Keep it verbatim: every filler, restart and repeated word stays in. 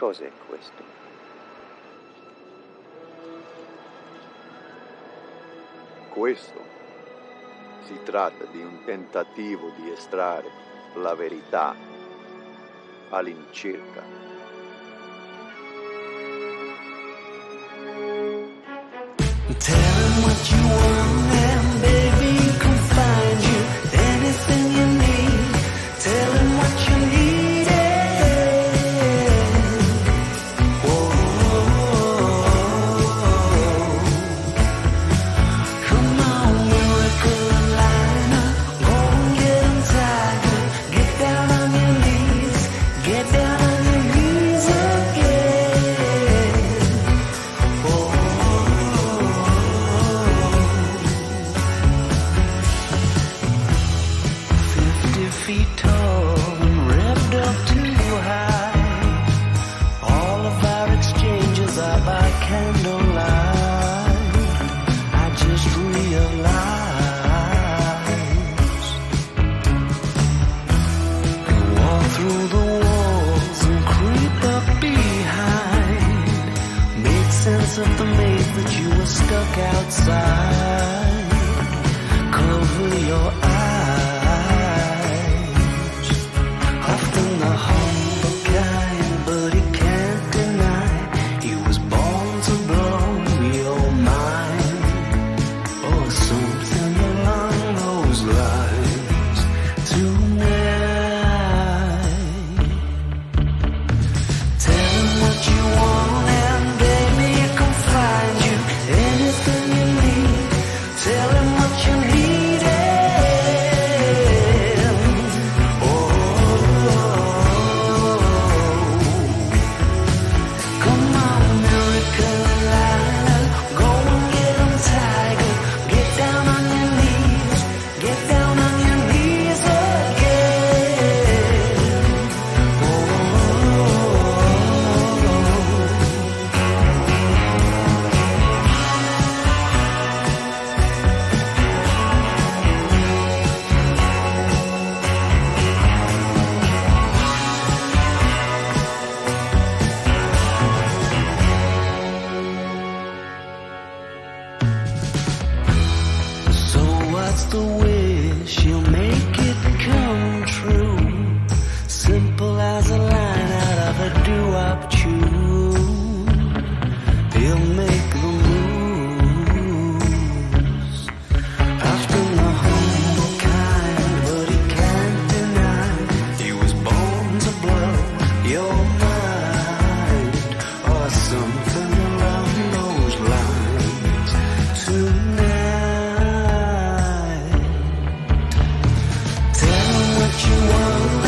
Cos'è questo? Questo si tratta di un tentativo di estrarre la verità all'incirca. Tell him what you want and baby he can find you anything you need. Tell him what you need. Oh, come on, miracle liner, go and get him tiger. Get down on your knees, get down on your knees again. Oh. Feet tall and revved up too high. All of our exchanges are by candlelight. I just realized you walk through the walls and creep up behind. Made sense of the maze that you were stuck outside. Cover your eyes. Often the humble kind, but he can't deny he was born to blow your mind, or something along those lines. Tonight, tell him what you want and baby he can find you anything you need. Tell him what you need. What's the wish? You'll make it come true. Simple as a line out of a doo-wop tune. He'll make the moves. Often the humble kind, but he can't deny he was born to blow your mind, or something along those lines. Tonight, what you want.